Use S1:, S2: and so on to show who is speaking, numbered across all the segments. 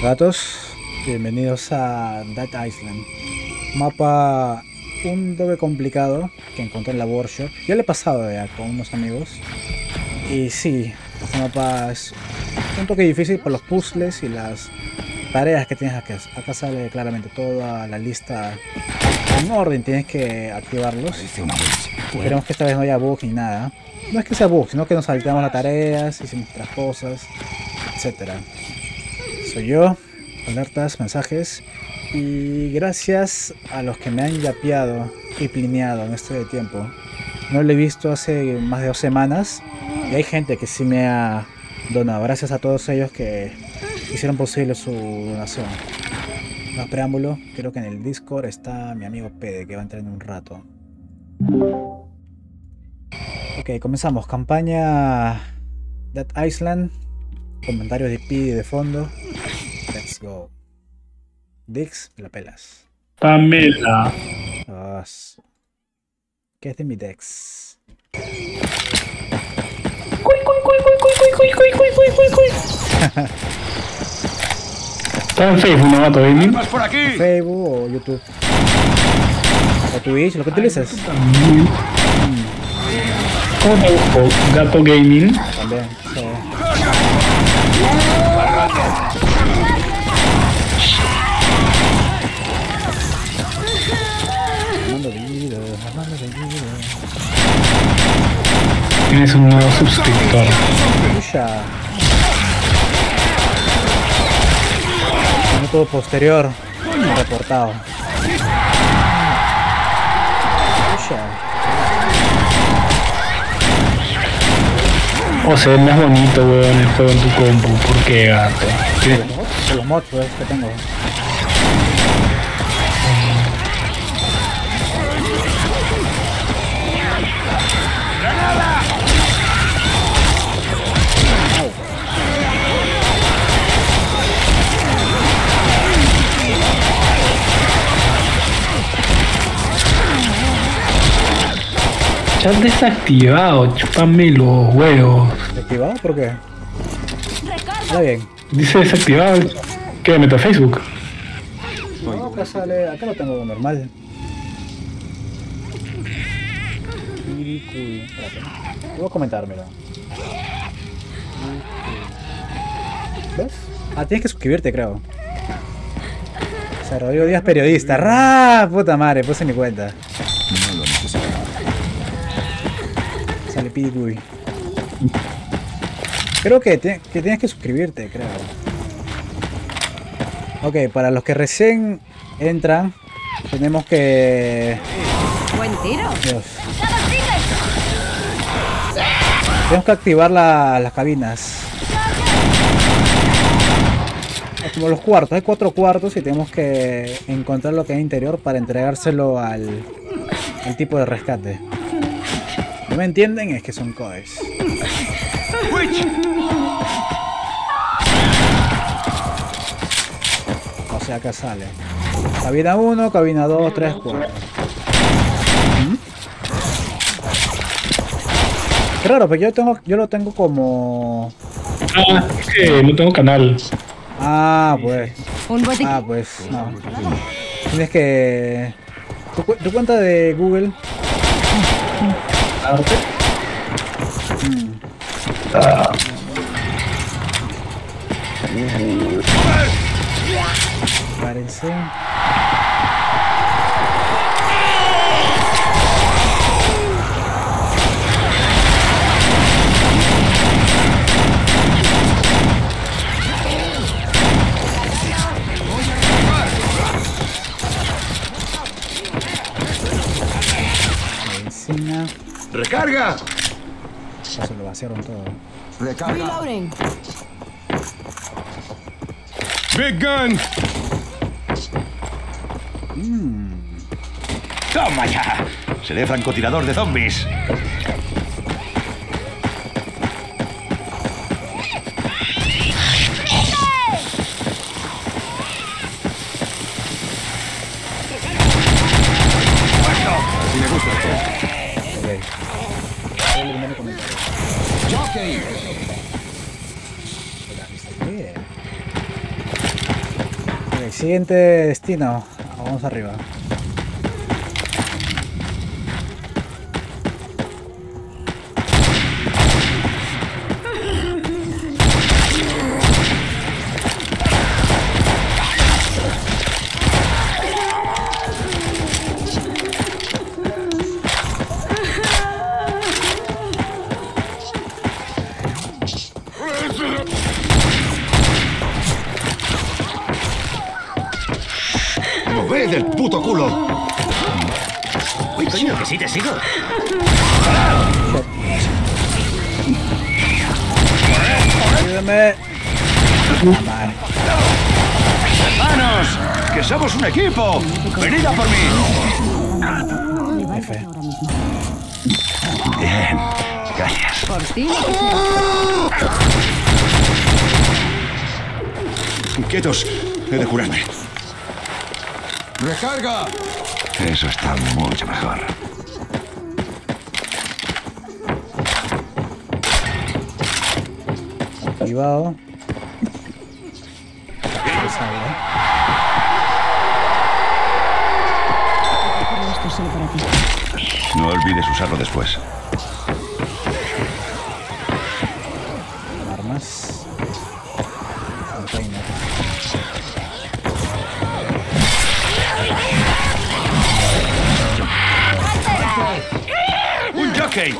S1: Gatos, bienvenidos a Dead Island. Mapa un toque complicado que encontré en la workshop. Ya le he pasado ya con unos amigos. Y sí, este mapa es un toque difícil por los puzzles y las tareas que tienes que hacer. Acá sale claramente toda la lista en orden, tienes que activarlos. Esperemos que esta vez no haya bugs ni nada. No es que sea bug, sino que nos saltamos las tareas, hicimos otras cosas, etcétera. Soy yo, alertas, mensajes, y gracias a los que me han yapeado y plineado en este tiempo. No lo he visto hace más de 2 semanas y hay gente que sí me ha donado. Gracias a todos ellos que hicieron posible su donación. Más preámbulo, creo que en el Discord está mi amigo Pede, que va a entrar en un rato. Ok, comenzamos. Campaña Dead Island. Comentarios de Pidi de fondo. Let's go. Dix, la pelas.
S2: Pamela.
S1: ¿Qué es de mi Dex?
S2: Está en Facebook, ¿no, Gato Gaming?
S3: Por aquí.
S1: Facebook o YouTube. O Twitch, lo que utilices.
S2: ¿Cómo te busco? Gato Gaming.
S1: También, sí. Armando Bellido.
S2: Tienes un nuevo suscriptor.
S1: Pucha. Minuto posterior. Reportado. Pucha.
S2: O sea, es más bonito, weón, el juego en tu compu. ¿Por qué, gato?
S1: Por los mods pues, que tengo.
S2: Chat desactivado, chúpame los huevos.
S1: ¿Desactivado? ¿Por qué? Está bien.
S2: Dice desactivado. ¿Qué? ¿Me meto a Facebook?
S1: No, acá sale. Acá lo tengo normal. Espérate. Voy a comentármelo. ¿Ves? Ah, tienes que suscribirte, creo. O sea, Rodrigo Díaz, periodista. ¡Ra! Puta madre, puse mi cuenta.
S3: No lo necesito.
S1: Sale Pidi. Creo que tienes que suscribirte, creo. Ok, para los que recién entran, tenemos que...
S4: Buen tiro.
S1: Dios. Tenemos que activar las cabinas. Es como los cuartos, hay 4 cuartos y tenemos que encontrar lo que hay interior para entregárselo al tipo de rescate. ¿No me entienden? Es que son codes. O sea, acá sale. Cabina 1, cabina 2, 3, 4. Claro, pero yo lo tengo como...
S2: Ah, es que no tengo canal.
S1: Ah, pues.
S4: Un botiquín.
S1: Ah, pues. No. Tienes que... Tu cuenta de Google. Parece. Medicina.
S3: ¡Recarga!
S1: Eso lo vaciaron todo.
S3: Recarga.
S4: Reloading.
S3: Big gun. Toma ya. Seré francotirador de zombies. Así me gusta esto.
S1: Ok. Eliminar el comentario.
S3: Jockey.
S1: Bien. siguiente destino. Vamos arriba.
S3: ¡Moved del puto culo!
S5: Uy, coño, que sí te sigo.
S1: Ayúdame. Vale.
S3: ¡Hermanos! ¡Que somos un equipo! ¡Venid a por mí!
S1: F.
S3: Bien. Gracias.
S4: Por ti.
S3: Quietos. He de curarme.
S6: ¡Recarga!
S3: Eso está mucho mejor.
S1: Activado.
S4: Esto es solo para ti.
S3: No olvides usarlo después.
S1: Armas. Container.
S3: ¡Un jockey!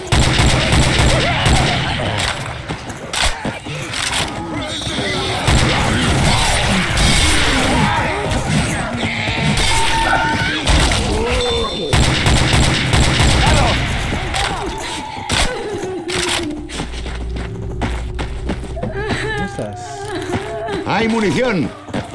S1: ¿Cómo estás?
S3: ¡Hay munición!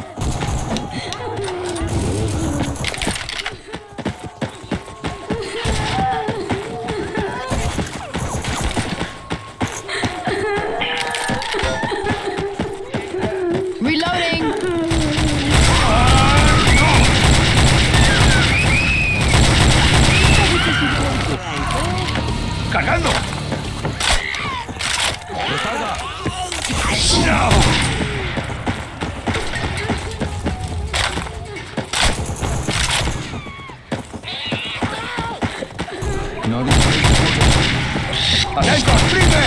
S4: Reloading.
S3: ¡Cargando!
S6: No
S3: ¡Atento! ¡Triple!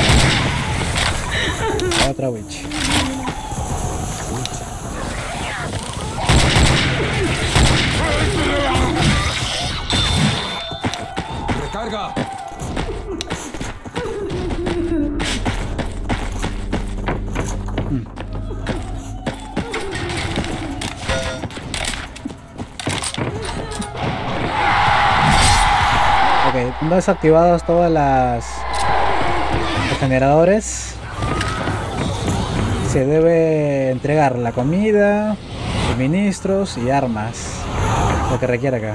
S1: Otra witch.
S6: ¡Recarga!
S1: Ok, una vez activados todas los generadores, se debe entregar la comida, suministros y armas, lo que requiera acá.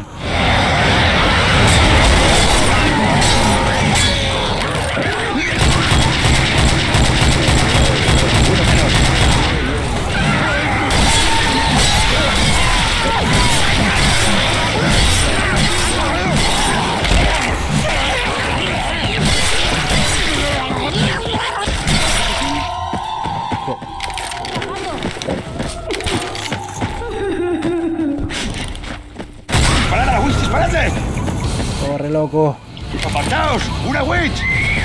S3: ¡Disparad a la witch! ¡Disparadle!
S1: Corre, loco.
S3: ¡Apartaos! ¡Una witch!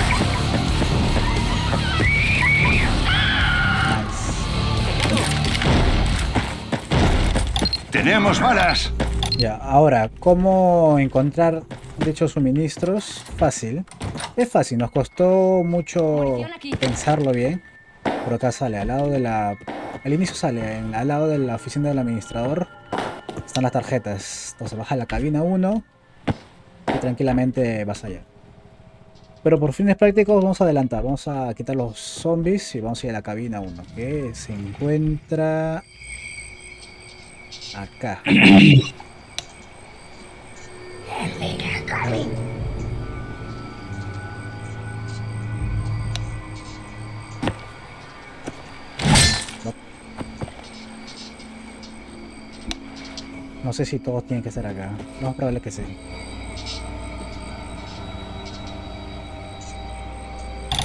S3: ¡Tenemos balas!
S1: Ya, ahora, ¿cómo encontrar dichos suministros? Fácil. Es fácil, nos costó mucho pensarlo bien. Pero acá sale, al lado de la... Al inicio sale, al lado de la oficina del administrador están las tarjetas. Entonces baja a la cabina 1 y tranquilamente vas allá. Pero por fines prácticos vamos a adelantar. Vamos a quitar los zombies y vamos a ir a la cabina 1, que se encuentra acá. No sé si todos tienen que estar acá. Lo más probable es que sí.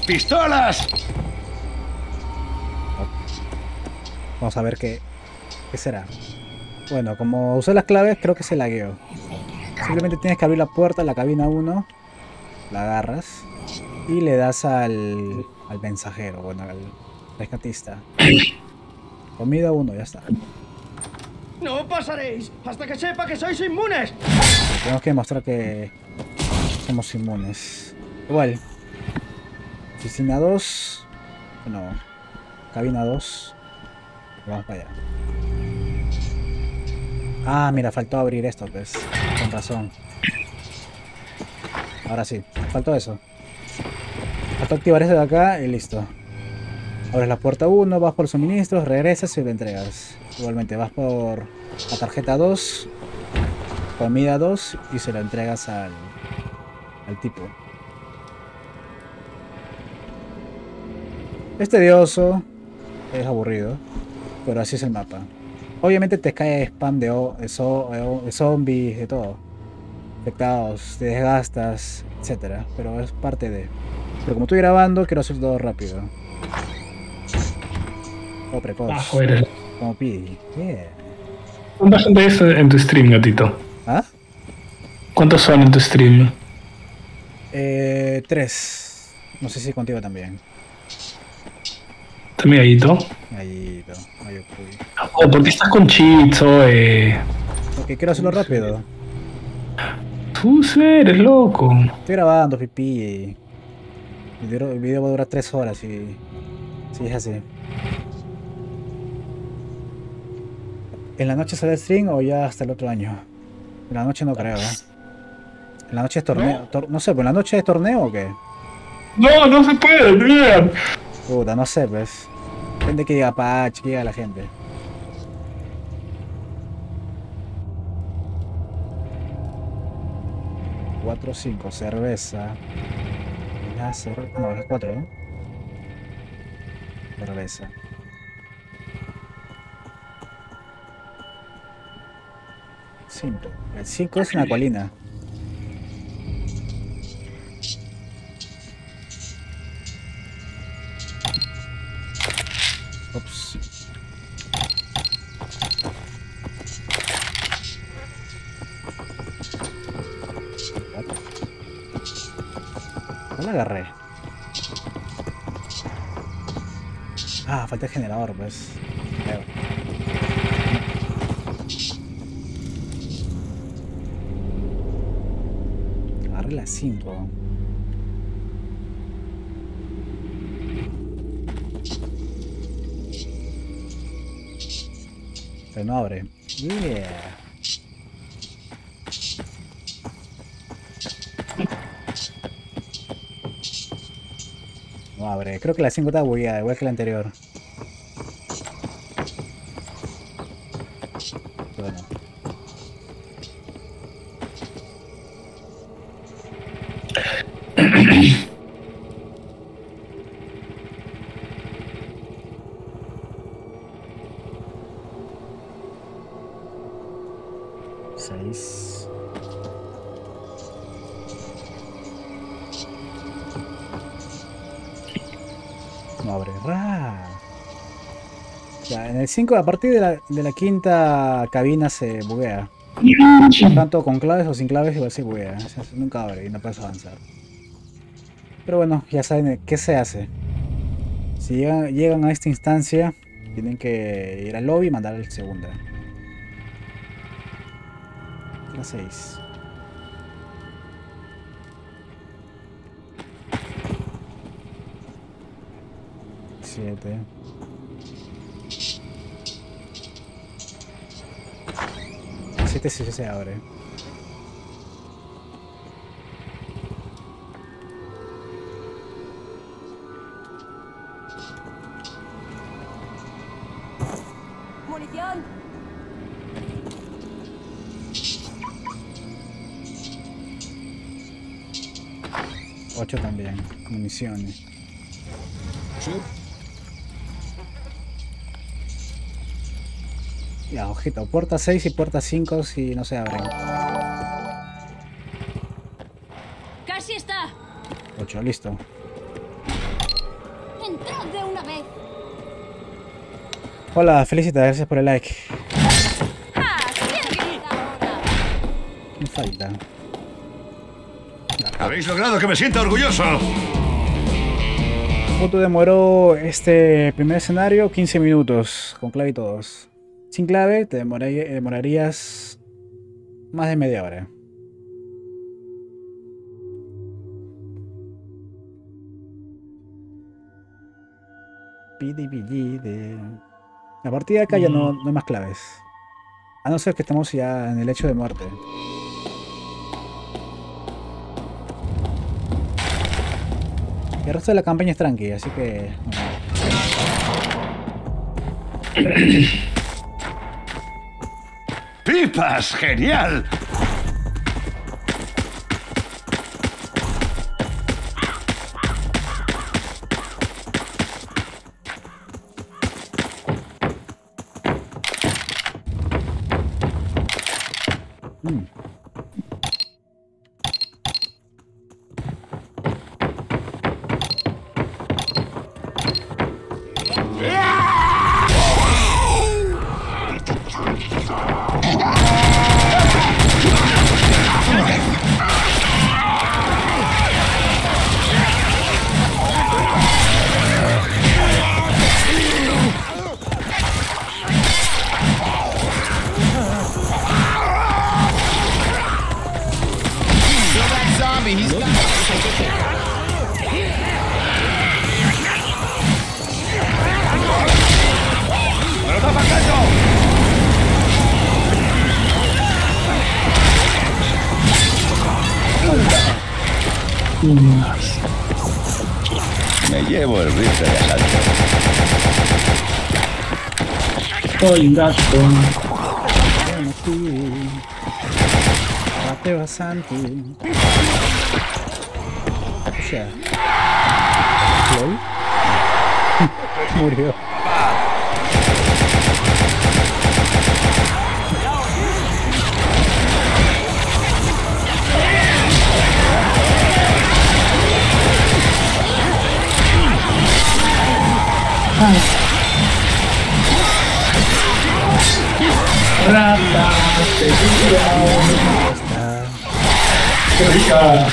S3: ¡Pistolas!
S1: Vamos a ver qué ¿Qué será? Bueno, como usé las claves, creo que se lagueó. Simplemente tienes que abrir la puerta, la cabina 1, la agarras y le das al mensajero, bueno, al rescatista. Comida 1, ya está.
S5: ¡No pasaréis hasta que sepa que sois inmunes!
S1: Tenemos que demostrar que somos inmunes. Igual. Oficina 2. No. Cabina 2. Vamos para allá. Ah, mira, faltó abrir esto, pues. Con razón. Ahora sí, faltó eso. Faltó activar eso de acá y listo. Abres la puerta 1, vas por suministros, regresas y lo entregas. Igualmente vas por la tarjeta 2, comida 2 y se lo entregas al tipo. Es tedioso, es aburrido, pero así es el mapa. Obviamente te cae spam de zombies, de todo. Infectados, te desgastas, etcétera. Pero es parte de... Pero como estoy grabando, quiero hacer todo rápido. Todo precoz.
S2: Eres.
S1: Como pidi. Yeah.
S2: ¿Cuánta gente es en tu stream, gatito?
S1: ¿Ah?
S2: ¿Cuántos son en tu stream?
S1: 3. No sé si contigo también.
S2: ¿Está mi gallito?
S1: Ahí, ahí fui.
S2: Oh, ¿por qué estás con cheats,
S1: Porque quiero hacerlo rápido.
S2: Tú eres loco.
S1: Estoy grabando, pipí. El video va a durar 3 horas y... Sí, es así. ¿En la noche sale stream o ya hasta el otro año? En la noche no creo, ¿eh? ¿En la noche es torneo? No sé, ¿pero en la noche es torneo o qué?
S2: No, no se puede, mira.
S1: Puta, no sé, pues. Depende que diga Apache, que diga la gente. Cuatro, 5, cerveza. No, es 4, ¿no? Cerveza. El 5 es una colina. Ups. No la agarré. Ah, falta el generador, pues. Agarré la 5. Pero no abre. Yeah. No abre. Creo que la 5 está bugueada, igual que la anterior. Bueno. No abre. Ya, en el 5, a partir de la quinta cabina se buguea. Tanto con claves o sin claves igual se buguea. Nunca abre y no puedes avanzar. Pero bueno, ya saben qué se hace. Si llegan a esta instancia, tienen que ir al lobby y mandar el segunda. La 6. Siete. El 7 sí se abre.
S4: ¡Munición!
S1: 8 también. Municiones.
S6: Sí.
S1: Ya, ojito. Puerta 6 y puerta 5 si no se abren.
S4: ¡Casi está!
S1: 8, listo.
S4: ¡Entrad de una vez!
S1: Hola, Felicita, gracias por el like. falta.
S3: Habéis logrado que me sienta orgulloso.
S1: ¿Cuánto demoró este primer escenario? 15 minutos, con clave y todos. Sin clave te demorarías más de media hora. PDBG de... A partir de acá ya no hay más claves. A no ser que estemos ya en el hecho de muerte. Y el resto de la campaña es tranqui, así que...
S3: ¡Pipas! ¡Genial!
S7: Me llevo el rifle de asalto.
S2: Soy un gato.
S1: Mateo Santi. O sea. ¿Lol? Murió.
S2: Rata, qué rica.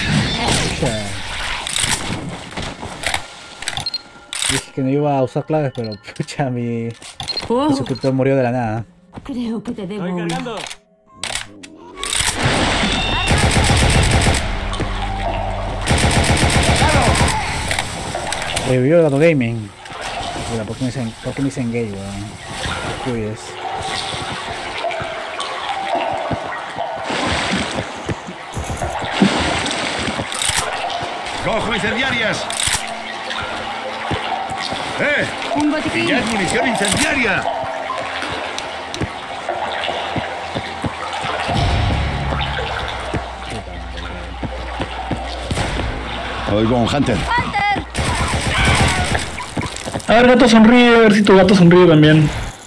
S1: Dije que no iba a usar claves, pero pucha, mi
S4: Oh,
S1: suscriptor murió de la nada.
S4: creo que te debo una.
S1: Revivió el Gato Gaming. Mira, ¿por qué me dicen gay, weón? Cuides.
S3: ¡Cojo incendiarias!
S4: Un botiquín.
S3: ¡Ya es munición incendiaria!
S7: Oigo un Hunter.
S2: A ver, gato sonríe, a ver si tu gato sonríe también.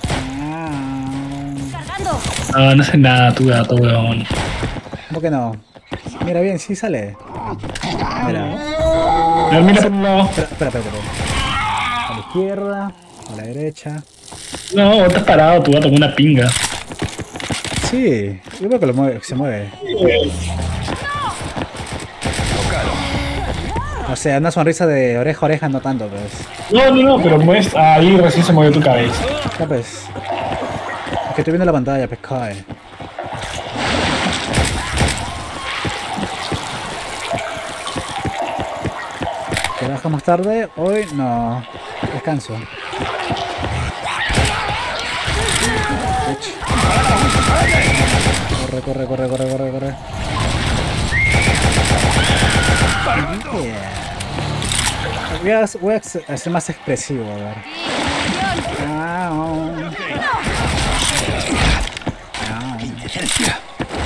S4: Cargando.
S2: No hace nada tu gato, weón.
S1: ¿Cómo que no? Mira bien, sí sale. Mira.
S2: A ver, mira por un lado.
S1: Espera. A la izquierda, a la derecha.
S2: No, estás parado, tu gato con una pinga.
S1: Sí, yo creo que se mueve. O sea, una sonrisa de oreja a oreja no tanto, pues.
S2: No, pero ahí recién se movió tu cabeza.
S1: Ya, pues. Es que estoy viendo la pantalla, pues cae. ¿Te bajas más tarde? Hoy no. Descanso. Corre. Voy a ser más expresivo, a ver.
S7: Indigencia.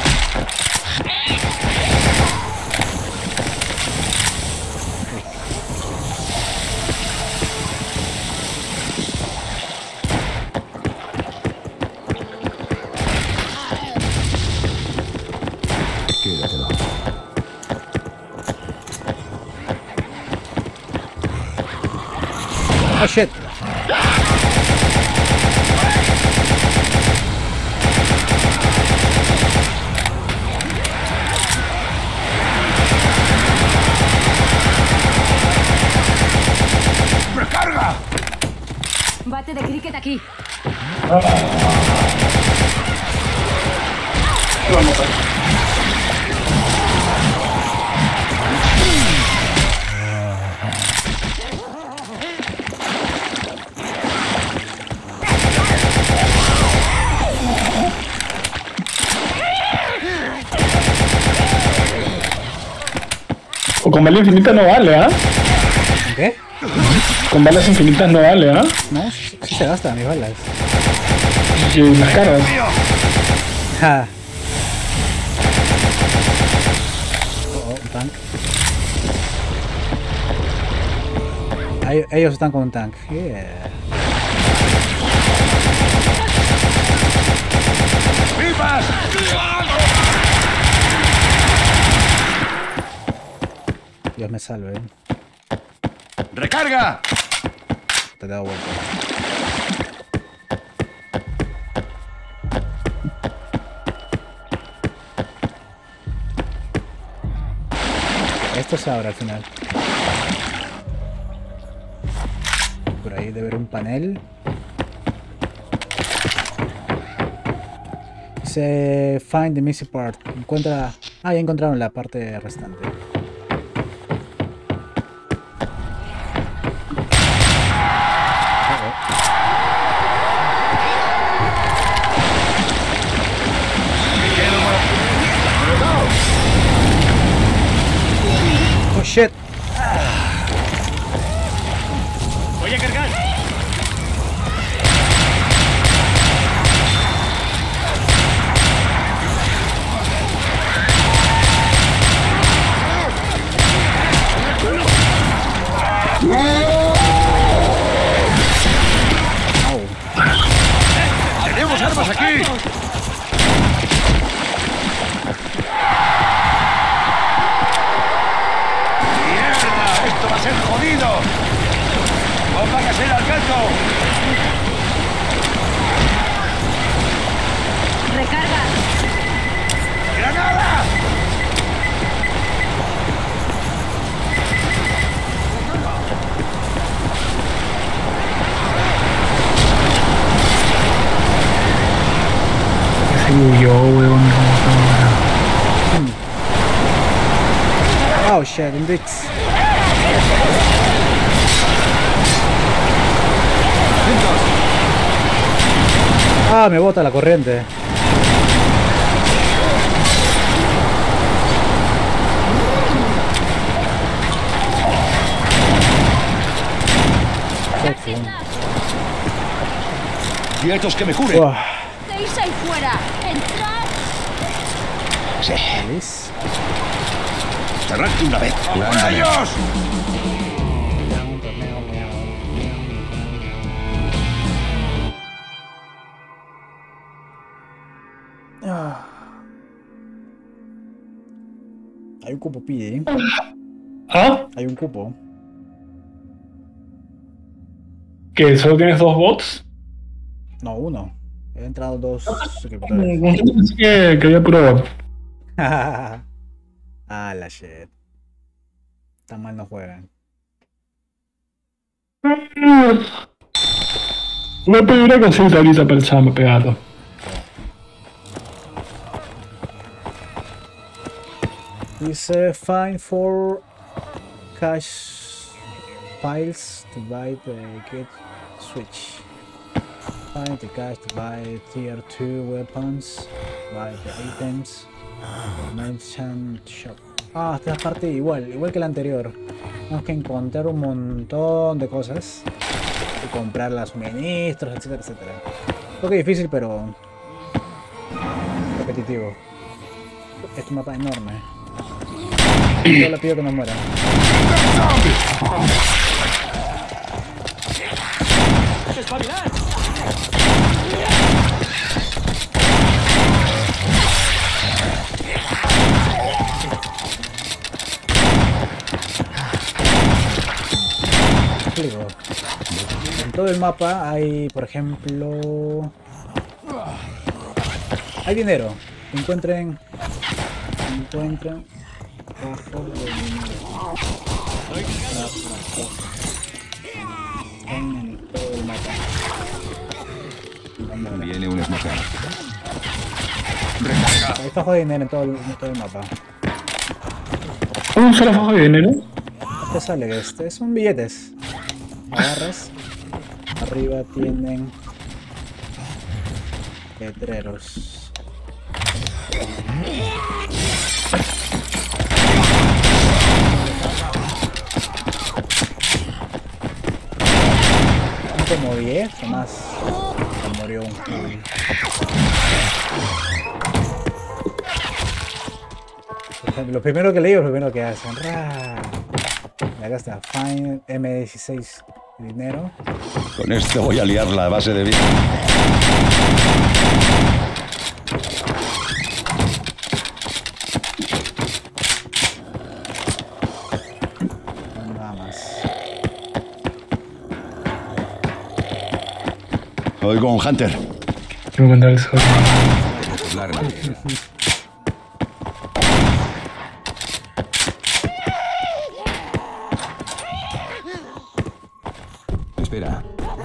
S7: Quédatelo.
S1: Oh shit.
S3: ¡Recarga!
S4: Bate de cricket aquí.
S2: O con balas infinitas no vale, ¿ah?
S1: ¿Qué?
S2: Con balas infinitas no vale, ¿ah?
S1: No, sí se gastan mis balas.
S2: Y las cargas.
S1: Ja. Oh, un tank. Ellos están con un tank. Yeah.
S3: ¡Pipas!
S1: Dios me salve.
S3: ¡Recarga!
S1: Te he dado vuelta. Esto se abre al final. Por ahí debe haber un panel. Dice find the missing part. Encuentra. Ah, ya encontraron la parte restante. Oh shit.
S5: Voy a cargar.
S3: ¡Tenemos armas aquí! ¡Mierda! ¡Esto va a ser jodido! ¡No pagas el alcanzo!
S4: Recarga.
S3: ¡Granada!
S2: Se huyó, weón.
S1: Oh shit, indeed. Ah, me bota la corriente.
S3: ¡Quietos que me cure!
S1: Uah,
S4: ¡Seis ahí fuera! ¡Entrad!
S1: feliz.
S3: ¡Cerrarte una vez! ¡A ellos!
S1: Hay un cupo, pide.
S2: ¿Ah?
S1: Hay un cupo.
S2: ¿Que solo tienes 2 bots?
S1: No, uno. He entrado 2 suscriptores.
S2: Pensé que había puro bot.
S1: Ah, la shit. Tan mal no juegan.
S2: Voy a pedir una cosita ahorita para el chamo pegado.
S1: Dice find 4 cache files to buy the get switch. Find the cache to buy tier 2 weapons. Buy the items. Merchant shop. Ah, esta parte igual que la anterior. Tenemos que encontrar un montón de cosas y comprar los suministros, etcétera, etcétera. Un poco difícil, pero repetitivo. Es un mapa enorme. Yo le pido que no muera.
S5: ¡Espabilar!
S1: Explico. En todo el mapa hay, por ejemplo, hay dinero. Encuentren Cajo de dinero. En todo el mapa.
S7: Viene un smoker.
S1: Hay fajo de dinero en todo el mapa.
S2: ¿Un solo fajo de dinero?
S1: ¿Qué sale? Son billetes. Agarras. Arriba tienen letreros. Como 10 o más. Se murió un joven. Lo primero que leí, lo primero que hacen. Y acá está. Find M16 dinero.
S7: Con esto voy a liar la base de vida.
S1: Nada más.
S7: Oigo un Hunter.
S2: Quiero encontrar el sol.
S7: Larga. Espera.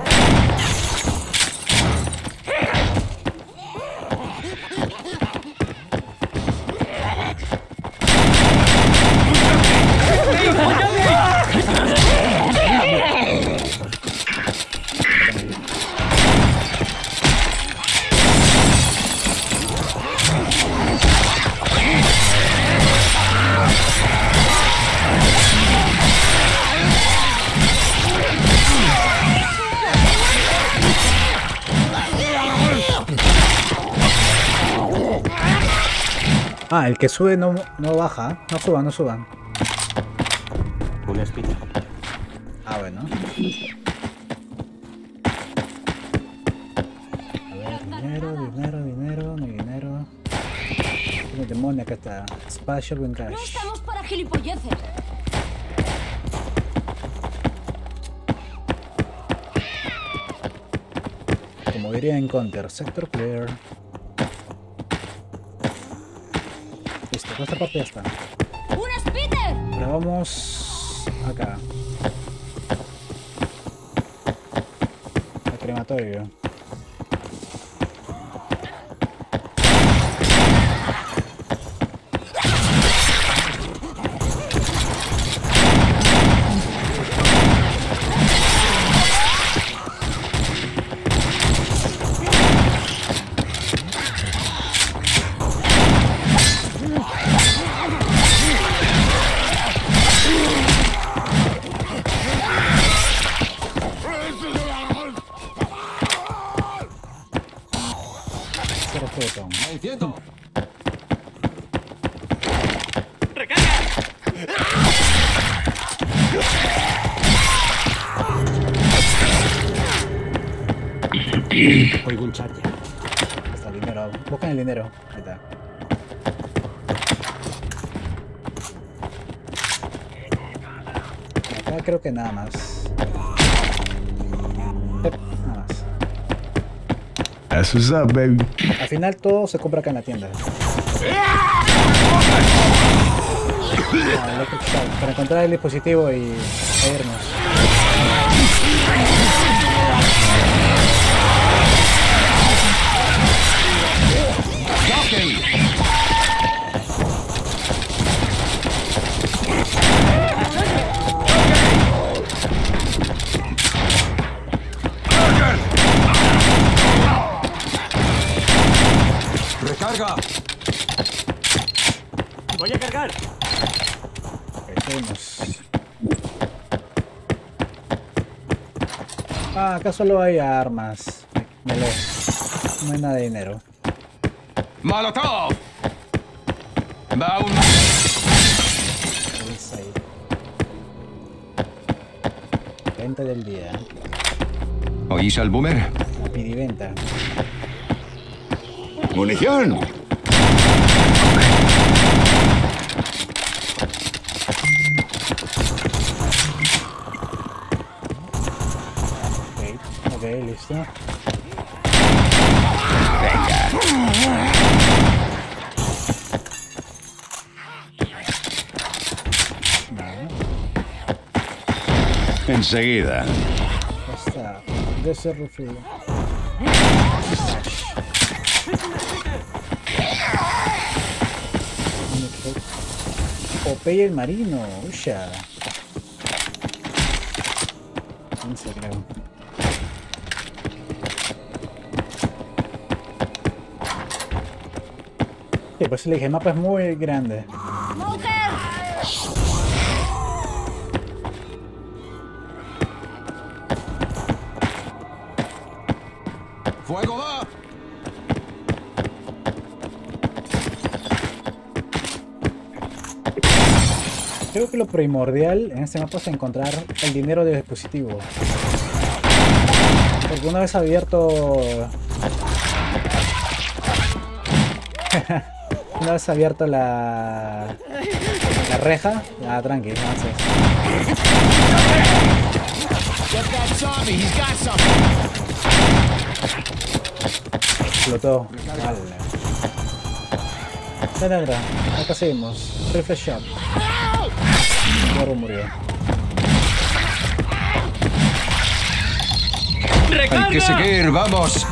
S1: Ah, el que sube no baja. No suban, no suban.
S8: Un speed.
S1: Ah, bueno. A ver, dinero, mi dinero. Tiene demonio, acá está. Spatial Win Cash.
S4: No estamos para gilipolleces.
S1: Como diría en Counter, Sector Clear. Listo, esta parte ya está.
S4: ¡Un speeder!
S1: Ahora vamos acá. Al crematorio.
S8: Oigo un charger.
S1: Está el dinero. Buscan el dinero. Ahí está. Acá creo que nada más. Nada más.
S2: That's what's up, baby.
S1: Al final todo se compra acá en la tienda. Para encontrar el dispositivo y irnos.
S3: ¡Recarga!
S8: ¡Voy a cargar!
S1: Seguimos. Ah, acá solo hay armas. Melee. No hay nada de dinero.
S3: ¡Molotov! Va un...
S1: Es ahí. Venta del día.
S7: ¿Oís al boomer?
S1: La pidiventa.
S7: ¡Munición!
S1: Ok, listo.
S3: Enseguida.
S1: Ya está. Debe ser rifle. Popeye el marino. Uya. 15 creo. Sí, pues le dije, el mapa es muy grande.
S7: ¡Fuego va!
S1: Creo que lo primordial en este mapa es encontrar el dinero del dispositivo. Porque una vez abierto... una vez abierto la reja, ya tranqui, avances. Explotó. Vale. Mira, acá seguimos. Rifle shop. Morro murió.
S7: Hay que seguir, vamos.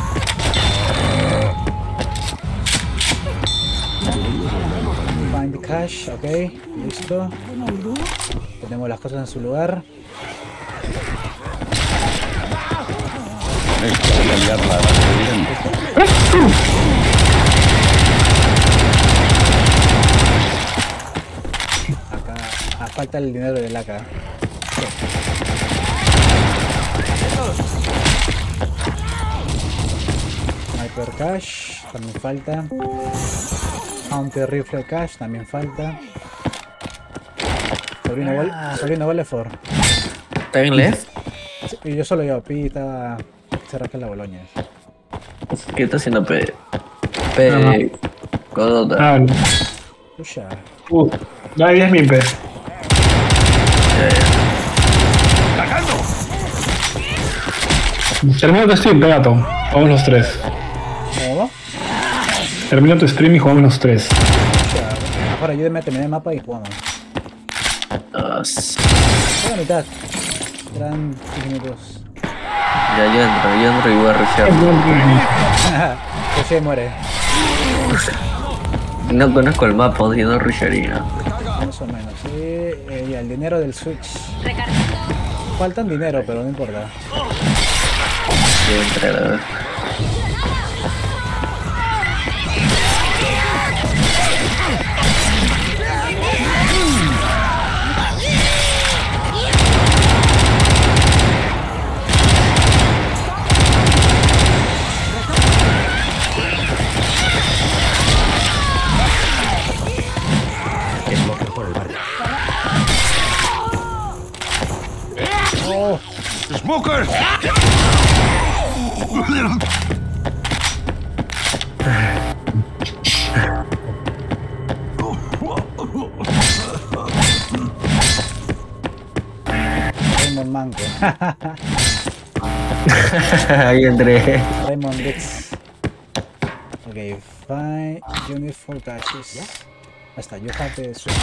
S1: Find the cash, ok, listo. Tenemos las cosas en su lugar.
S3: Esto voy a liarla bastante bien.
S1: Acá falta el dinero del AK. Sniper cash también falta. Counter rifle cash también falta. Sobrino Waleford.
S9: ¿Está en inglés?
S1: Y yo solo yo, Pi estaba cerrado en la Boloña.
S9: ¿Qué está haciendo P? Codota.
S2: Ah, no.
S1: Pucha.
S2: Dale 10.000 P.
S3: ¡Cargando!
S2: Termina tu stream, Pegato. Jugamos los tres.
S1: ¿Cómo?
S2: Termina tu stream y jugamos los tres.
S1: Pucha. Ahora ayúdeme a terminar el mapa y jugamos. A la mitad. Eran 10 minutos.
S9: Ya yo entro y voy a rushear.
S1: Que se muere.
S9: No conozco el mapa, si no rushearía.
S1: Más o menos. Y el dinero del Switch.
S4: Recargando.
S1: Faltan dinero, pero no importa.
S9: Yo entré a ver.
S8: Smoker por el barrio.
S1: ¡Oh!
S3: ¡Smoker!
S1: Raymond Manco.
S9: Ahí entré.
S1: Raymond Dix. Ok, fine. Unit for catches. Hasta yo have the Switch.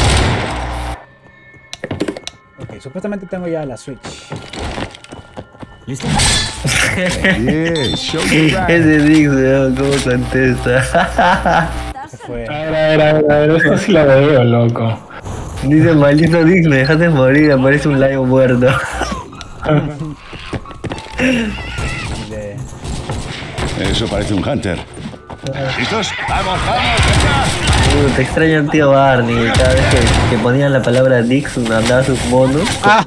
S1: Ok, supuestamente tengo ya la Switch.
S8: ¿Listo?
S7: Yeah, show the brand.
S9: Ese Dix, ¿cómo contesta?
S1: Se fue.
S2: A ver, esto sí lo veo, loco.
S9: Dice, maldito Dix, me dejaste morir, aparece un lion muerto.
S1: De...
S3: Eso parece un hunter. ¿Listos? ¡Vamos, vamos! ¡Venga!
S9: Te extraño el tío Barney, cada vez que ponían la palabra Dix, mandaba sus monos.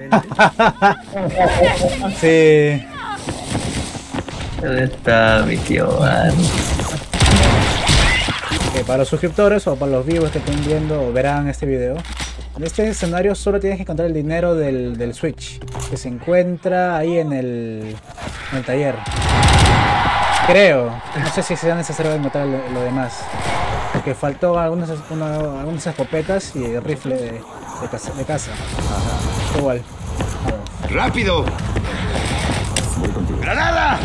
S1: Sí.
S9: ¿Dónde está mi tío Barney?
S1: Ok, para los suscriptores o para los vivos que estén viendo o verán este video, en este escenario solo tienes que encontrar el dinero del Switch, que se encuentra ahí en el taller. Creo, no sé si sea necesario encontrar lo demás, porque faltó algunas escopetas y el rifle de casa. Igual.
S3: ¡Rápido! ¡Granada!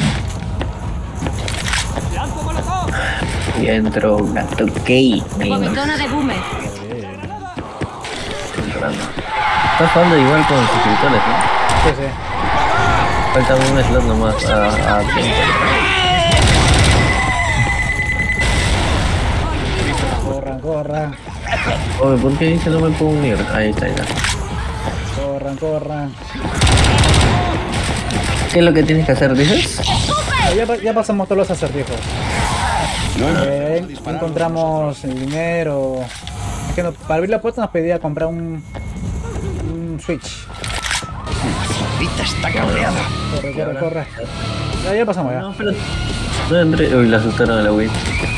S9: Y entro gato gay,
S4: Bobetona de boomer.
S9: Estás jugando igual con suscriptores, ¿no?
S1: Sí, sí.
S9: Falta un slot nomás a 30.
S1: Corran, corran.
S9: Oye, ¿por qué dice no me puedo unir? Ahí está, ahí está.
S1: Corran, corran.
S9: ¿Qué es lo que tienes que hacer, dices?
S1: Ya pasamos todos los acertijos. Encontramos el dinero. Es que para abrir la puerta nos pedía comprar un switch.
S3: Rita está cabreada.
S1: Corre, corre, corre. Ya pasamos ya.
S9: No, pero... No entré... Uy, la asustaron a la Wii.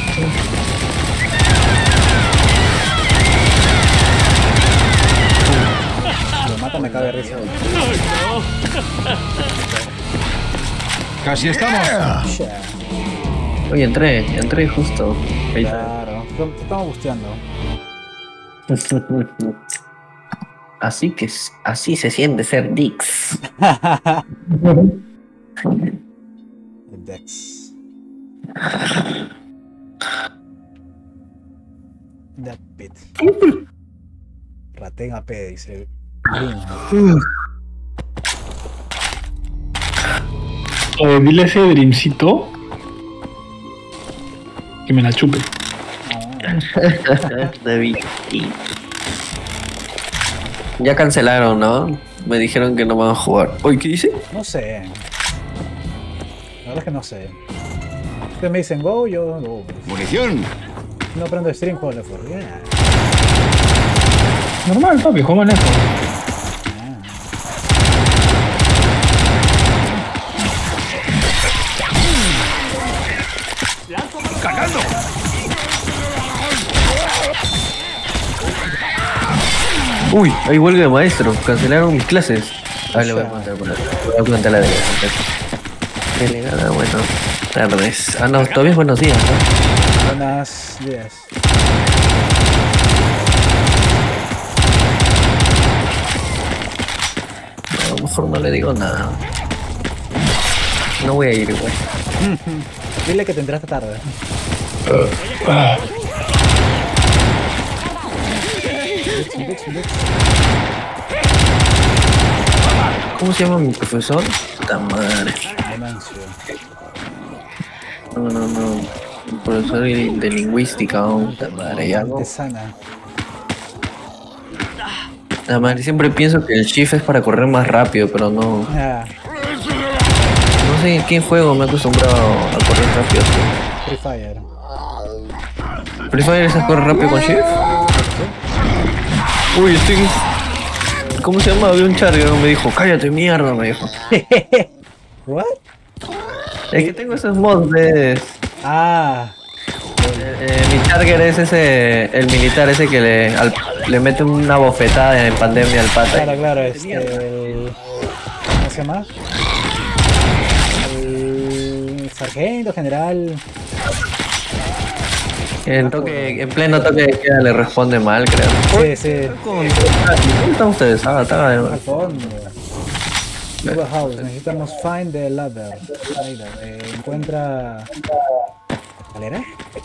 S1: Lo mata, me cae de risa.
S7: Casi estamos.
S1: Ya.
S9: Oye, entré justo. Ahí está.
S1: Claro, te estamos busteando.
S9: Así se siente ser Dix.
S1: El Dex. That pit. Ratén AP, dice.
S2: Dile a ese Dreamcito que me la chupe.
S9: David. Ya cancelaron, ¿no? Me dijeron que no van a jugar. Oye, ¿qué dice?
S1: No sé. La verdad es que no sé. Ustedes me dicen go, yo go.
S3: Munición.
S1: No prendo stream, juego de for. Yeah.
S2: Normal, papi, juega lejos.
S3: Cargando.
S9: Uy, hay huelga de maestros. Cancelaron mis clases. Le voy a contar por ahí. Voy a contar la delegada, bueno. Tardes. Ah, no, todavía es buenos días, ¿no?
S1: Buenas días.
S9: A lo mejor no le digo nada. No voy a ir igual.
S1: Dile que te entraste tarde.
S9: ¿Cómo se llama mi profesor? Puta madre.
S1: Demancio.
S9: No. Un profesor de lingüística, puta madre, ya.
S1: Artesana.
S9: La madre, siempre pienso que el shift es para correr más rápido, pero no.
S1: Ah,
S9: No sé en qué juego me he acostumbrado a correr rápido.
S1: Free Fire.
S9: ¿Free Fire es a correr rápido con shift? Uy, estoy... ¿Cómo se llama? Había un charger, me dijo, cállate mierda, me dijo.
S1: What?
S9: Es que tengo esos mods de...
S1: Ah,
S9: mi charger es ese, el militar ese que le mete una bofetada en pandemia al pata.
S1: claro, el... ¿Cómo se llama? El sargento general.
S9: En pleno toque de queda le responde mal, creo.
S1: Sí.
S9: ¿Dónde están ustedes?
S1: Al fondo. Cuba House, necesitamos find the ladder. Encuentra... ¿Escalera?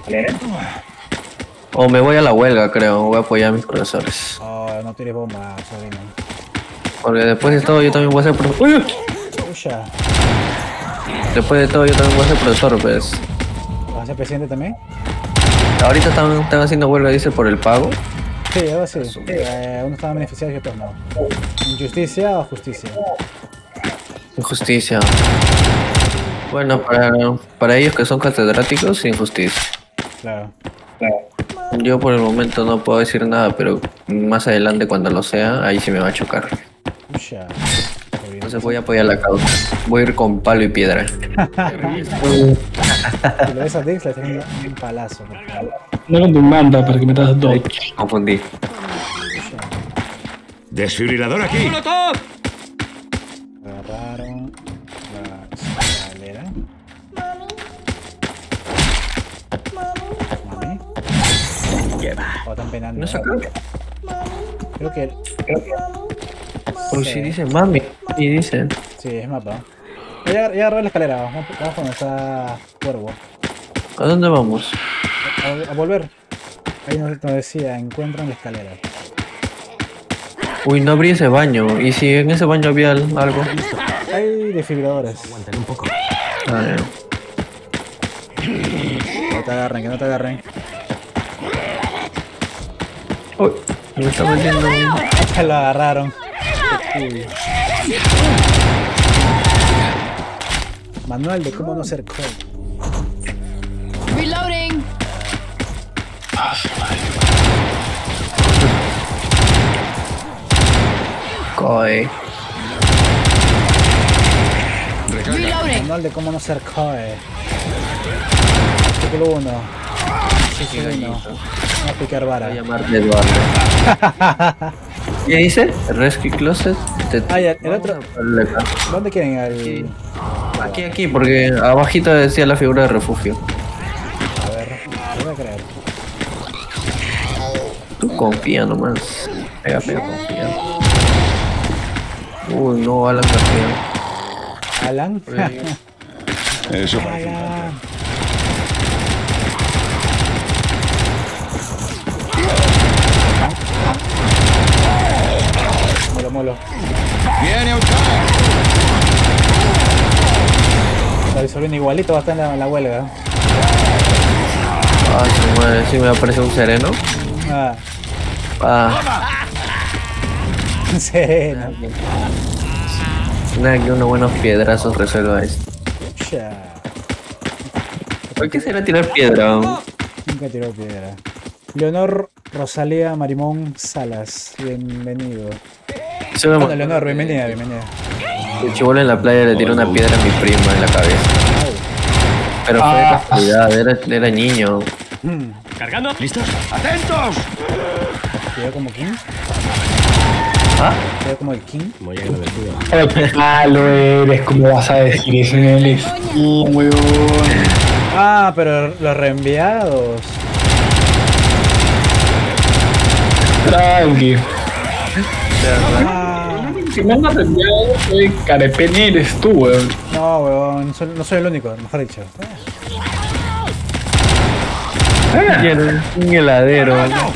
S9: O me voy a la huelga, creo. Voy a apoyar a mis profesores.
S1: Oh, no tires bomba, sobrino.
S9: Porque después de todo yo también voy a ser profesor. ¡Uy!
S1: Pucha.
S9: Después de todo yo también voy a ser profesor, pues.
S1: ¿Vas a ser presidente también?
S9: Ahorita están haciendo huelga, dice, por el pago.
S1: Sí, ahora sí. Unos estaban beneficiados y otros no. ¿Injusticia o justicia?
S9: Injusticia. Bueno, para ellos que son catedráticos, injusticia.
S1: Claro.
S9: Yo por el momento no puedo decir nada, pero más adelante cuando lo sea, ahí sí me va a chocar.
S1: Pucha.
S9: Entonces voy a apoyar la causa. Voy a ir con palo y piedra.
S1: Si lo ves a Dix, le tengo un palazo. Por favor.
S2: No con tu manta para que metas dos.
S9: Confundí.
S3: Desfibrilador aquí.
S1: Agarraron la escalera. Mami. O están penando.
S9: ¿No es acá?
S1: Creo que...
S9: Uy, sí dice mami. Y dice.
S1: Sí, es mapa. Ya agarré la escalera. Vamos donde está Cuervo.
S9: ¿A dónde vamos?
S1: A volver. Ahí nos decía, encuentran la escalera.
S9: Uy, no abrí ese baño. ¿Y si en ese baño había algo?
S1: Hay desfibriladores.
S8: Aguanten un poco.
S9: Ah, ya.
S1: Que no te agarren, que no te agarren.
S9: Uy, me está metiendo.
S1: Se lo agarraron. Uy. Manual de cómo no ser cold.
S4: Reloading.
S9: Coy.
S4: Reloading.
S1: Manual de cómo no ser cold. Ciclo 1. Ciclo 1. Vamos a picar
S9: Voy a
S1: vara.
S9: llamarle Eduardo. ¿Qué dice? Rescue Closet.
S1: Ah, ya, el otro. ¿Dónde quieren?
S9: Aquí, porque abajito decía la figura de refugio.
S1: A ver, te voy a creer.
S9: Tú confía nomás. Pega, confía. Uy, no, Alan García.
S1: ¿Alan?
S3: Eso parece.
S1: Alan. Molo, molo.
S7: Viene un tanque.
S1: El sobrino igualito va a estar en la huelga.
S9: Ah, se mueve, sí me aparece un sereno.
S1: Ah,
S9: Ah,
S1: sereno.
S9: nada que unos buenos piedrazos resuelva esto.
S1: Ya.
S9: ¿Por qué será tirar piedra?
S1: Nunca tiró piedra. Leonor Rosalía Marimón Salas, bienvenido. Bueno, Leonor, bienvenida, bienvenida.
S9: El chibolo en la playa le tiró una piedra a mi prima en la cabeza. Pero fue de casualidad, era niño.
S8: ¿Cargando? ¿Listos?
S3: ¡Atentos!
S1: ¿Quedó como King?
S9: ¿Ah?
S1: ¿Quedó como el King?
S8: Voy a agradecido.
S2: Ay, qué malo eres, ¿cómo vas a decir eso en el Steam, weón?
S1: Ah, pero los reenviados.
S2: Tranqui.
S1: Ah,
S2: Si me han enviado, soy Carepeni eres tú, weón.
S1: no, weón, no soy el único, mejor dicho.
S9: Un heladero.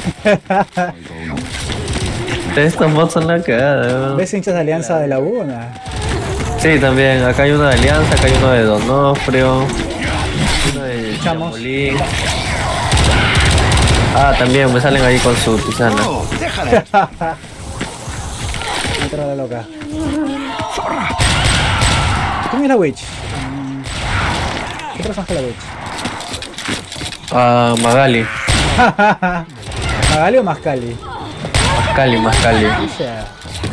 S9: Estos mods son la cagada.
S1: ¿Ves hinchas de Alianza de Laguna?
S9: Sí, también. Acá hay uno de Alianza, acá hay uno de Donofrio. Uno de
S1: Chamos.
S9: Chamonix. Ah, también me salen ahí con su tisana.
S3: ¡Oh, déjale!
S1: Otra la loca. ¿Quién es la witch? ¿Qué personaje es la witch?
S9: Ah, Magali.
S1: ¿Magali o Mascali?
S9: Mascali.
S1: O sea.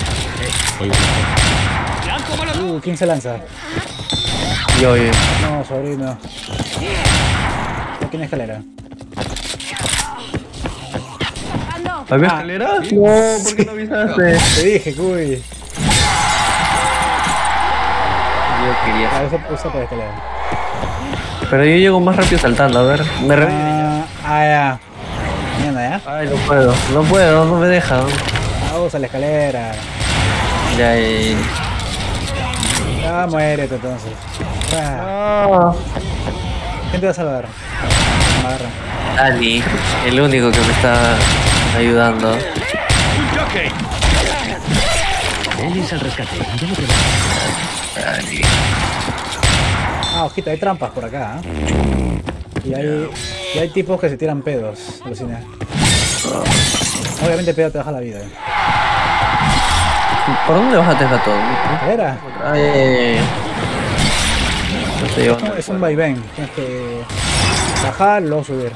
S1: ¿Quién se lanza?
S9: Yo,
S1: No, sobrino. Aquí en escalera.
S9: ¿había escalera? No, ¿por qué no avisaste?
S1: Te dije, cuy.
S9: Yo quería.
S1: Ah, usa por escalera.
S9: Pero yo llego más rápido saltando, a ver. Me revive.
S1: Ya. Mañana, ¿ya?
S9: Ay, no puedo, no me dejan.
S1: Vamos a la escalera.
S9: Ya,
S1: Ah, muérete entonces. Ah,
S9: Ah.
S1: ¿quién te va a salvar? Me agarra.
S9: Dani, el único que me está ayudando.
S3: ¡Un jockey!
S8: Ellis al rescate. Ya no te
S9: Dani.
S1: Ah, ojito, hay trampas por acá. Y hay tipos que se tiran pedos. Alucina. Obviamente pedo te baja la vida.
S9: ¿Por dónde bajaste, gato?
S1: ¿Escalera?
S9: Ay, no estoy llevando.
S1: Es un vaivén. Tienes que bajar, luego subir.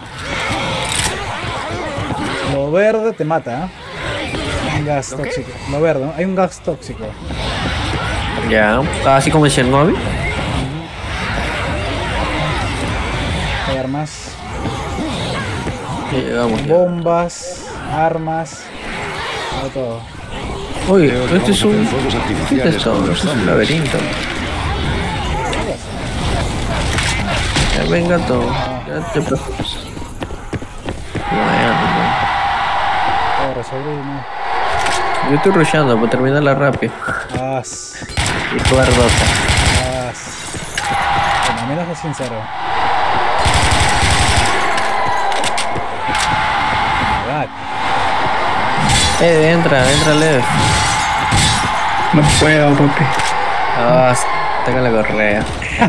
S1: Lo verde te mata. Un gas tóxico. Lo verde, ¿no? Hay un gas tóxico.
S9: Ya, así como en Chernobyl.
S1: Hay armas,
S9: Ya llegamos. Ya.
S1: bombas, armas, de todo.
S9: Uy, este es un.
S3: Fuegos
S9: ¿Qué es
S3: artificiales
S9: esto?
S3: con los
S9: Este es un
S3: zombies.
S9: laberinto. Ya ven, gato. Ya te preocupes.
S1: Corre, sobrino.
S9: Yo estoy rusheando para terminarla rápido.
S1: As,
S9: Y jugar Dota.
S1: Bueno, al menos es sincero. ¿Verdad?
S9: Entra, Lev.
S2: No puedo, papi.
S9: Ah, tengo la correa.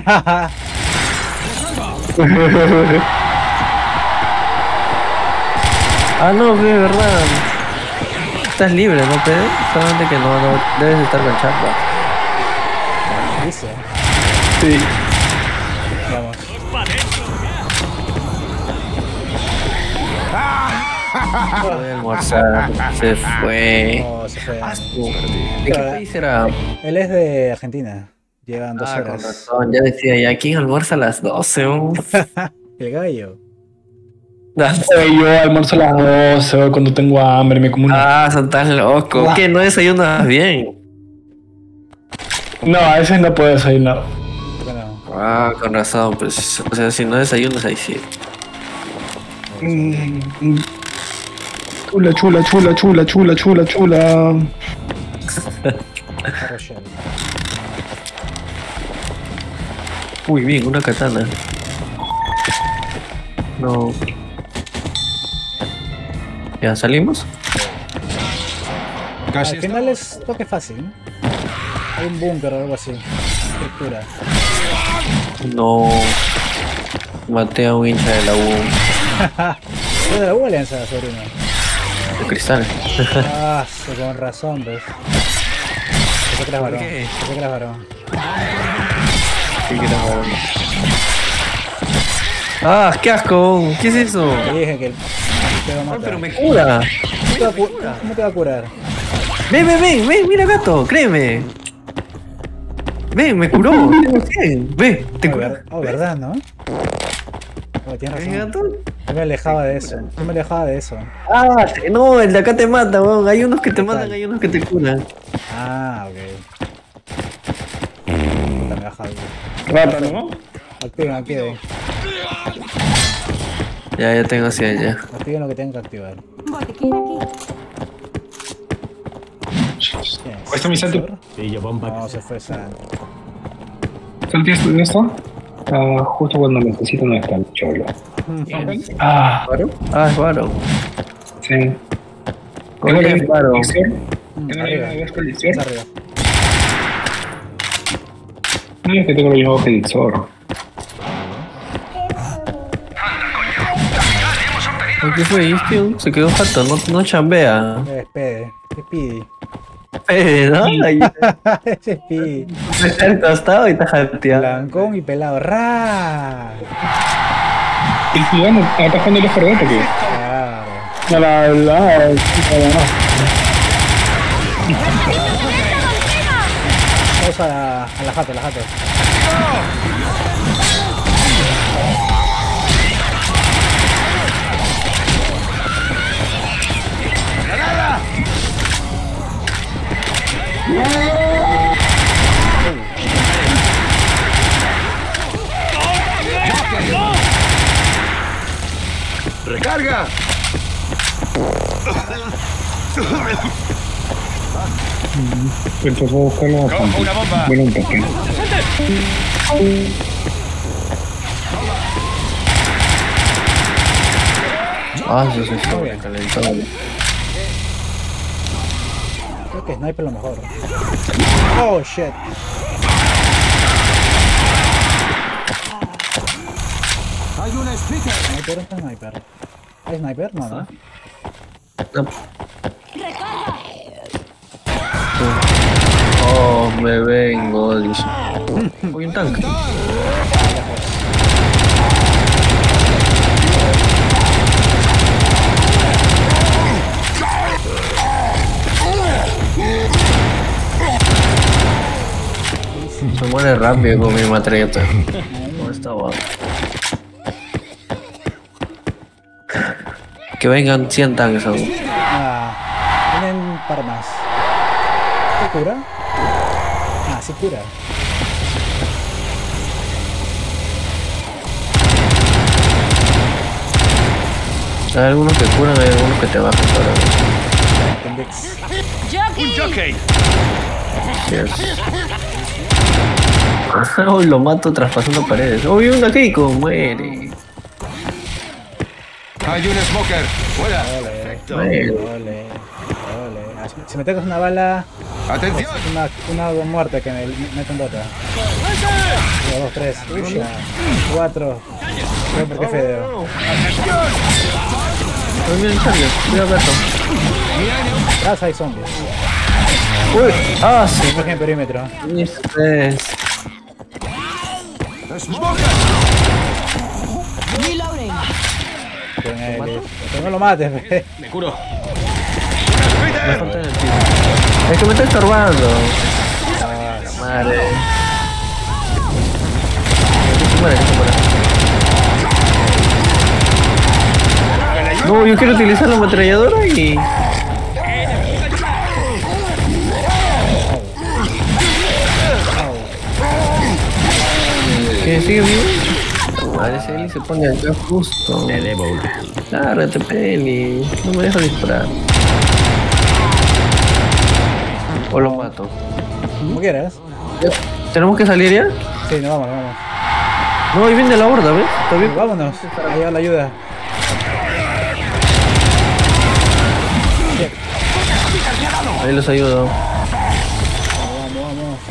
S9: Ah, no, es verdad. Estás libre, ¿no, Pedro? Solamente que no debes estar con chapa.
S1: Dice.
S2: Sí.
S1: Vamos.
S9: Voy a almorzar. Se fue.
S1: No, se fue.
S9: ¿De qué país era?
S1: Él es de Argentina. Llevan 2
S9: Con
S1: horas.
S9: razón, ya decía, ¿ya quién almuerza a las 12?
S1: El gallo.
S2: Yo almuerzo a las 12 cuando tengo hambre, me como una...
S9: Ah, son tan locos. ¿Qué? ¿No desayunas bien?
S2: No, a veces no puedo desayunar.
S1: Bueno,
S9: Ah, con razón, pues. O sea, si no desayunas, ahí sí.
S2: Chula.
S1: Rochelle.
S9: Uy, bien, una katana. No. ¿Ya salimos?
S6: Casi
S1: Al final es toque fácil, ¿no? Hay un búnker o algo así. Estructura.
S9: No. Maté a un hincha de la U
S1: Es de la U Alianza, sobrino.
S9: de cristal.
S1: Ah, con razón, ¿ves? Pensé que eras varón.
S9: qué?
S1: Pensé que eras varón.
S9: ¿Qué quieres ver? ¡Ah, qué asco! ¿Qué es eso?
S1: Te dije que te va a matar.
S9: Pero me cura.
S1: ¿Cómo te va a curar?
S9: Ven, mira gato, créeme. Ven, me curó. Tengo 100. Ve, te curó.
S1: ¿Verdad, no? Oh, tienes
S9: ¿Ven,
S1: razón.
S9: gato?
S1: Yo me alejaba de eso. Yo me alejaba de eso.
S9: Ah, no, el de acá te mata, weón. Hay unos que te matan, hay unos que te curan.
S1: Ah, ok. Puta, me baja algo.
S2: Rata, ¿no?
S1: Activen.
S9: Ya tengo 100 ya.
S1: Activen lo que tengan que activar. ¿Quién es?
S2: Cuesta mi salto.
S1: ¿Sor?
S8: Sí, yo bomba.
S1: No, se fue San.
S2: ¿Saltías en esto? Ah, justo cuando necesito no está el cholo. Ah,
S9: ¿Varo? Ah, es Varo.
S2: sí.
S9: Oye, es Varo.
S1: Arriba. Está arriba.
S2: No es que tengo lo mismo que el zorro.
S9: ¿Qué fue? Este se quedó jato, no chambea.
S1: Despede. Speedy.
S9: ¿No? Ahí
S1: Ese es Speedy.
S9: está al costado y está jateado.
S1: Blancón y pelado. ¡Ra!
S2: ¿Y si van atajando los corredores que?
S1: Claro. Vamos a la jato,
S3: ¡Recarga!
S2: Entonces voy a buscar la
S3: ¡Cojo una bomba!
S2: bueno, un toque.
S9: Ah, sí, se calentó.
S1: Creo que sniper lo mejor. Oh, shit.
S6: hay un speaker.
S1: ¿Sniper? ¿Está sniper? ¿Hay sniper? No, no.
S9: No. Oh, me vengo, dice. Uy, un tanque. Se muere rápido con mi matreta. No está guapo. Que vengan 100 tanques aún.
S1: Ah, tienen un par más. ¿Qué cura? Ah, sí cura.
S9: Hay algunos que curan, hay algunos que te bajan para
S1: Appendix.
S3: ¡Un jockey!
S9: Yes. Oh, lo mato traspasando paredes. Oh, una Keiko, muere.
S3: Hay un smoker. ¡Fuera!
S1: Ole,
S3: Perfecto.
S9: Muere.
S1: ole, ole. Si me tocas una bala,
S7: ¡Atención!
S1: una muerte que me meten Dota. 1, 2, 3, 4. ¿Por qué feo?
S9: Mira el Charger, cuidado Beto.
S1: Atrás hay zombies.
S9: Uy, sí.
S1: Estoy en perímetro.
S9: Estrés.
S4: Reloading.
S1: Que no lo mates, ve.
S8: Me curo.
S9: Me falta en el piso. Es que me está estorbando. Madre. Que se muere. No, yo quiero utilizar la ametralladora y... ¿Qué? ¿Sigue vivo? Madre, ese Eli se pone acá justo.
S8: Te debo una.
S9: Lárgate, Peli. No me deja disparar. O lo mato.
S1: Como quieras.
S9: ¿Tenemos que salir ya?
S1: Sí, nos vamos.
S9: No, ahí viene la horda, ¿ves? ¿Está bien?
S1: Vámonos. Ahí va la ayuda.
S9: Ahí los ayudo.
S1: Vamos.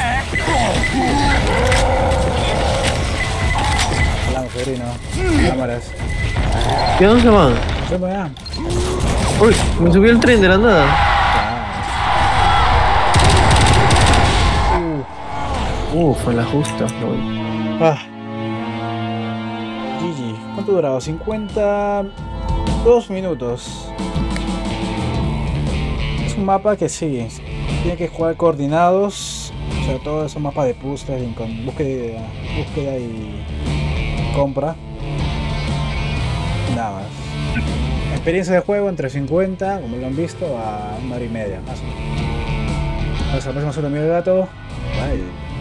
S1: Hablamos, sobrino. Cámaras.
S9: ¿Y a dónde se van?
S1: Se me va.
S9: Uy, me subió el tren de la nada. Fue la justa.
S1: GG. ¿Cuánto ha durado? 52 minutos. Es un mapa que sí, tiene que jugar coordinados. O sea, todo es un mapa de puzzles con búsqueda y compra. Nada más. Experiencia de juego entre 50, como lo han visto, a 1 hora y media. Más o menos. Nos vemos en el próximo amigo del gato. Bye.